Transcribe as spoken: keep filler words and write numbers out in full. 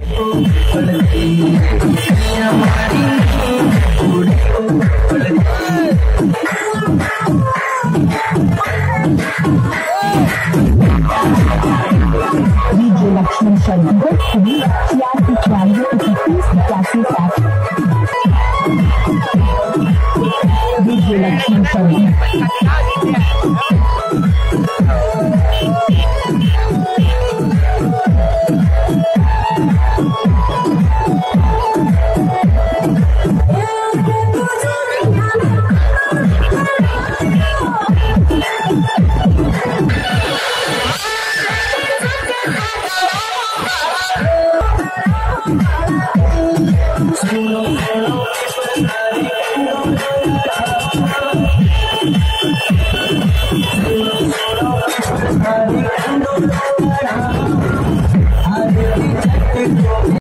DJ Lakshman Sharma चार पिछवाड़ियों इकतीस पचासी सात डीजे लक्ष्मण शर्मा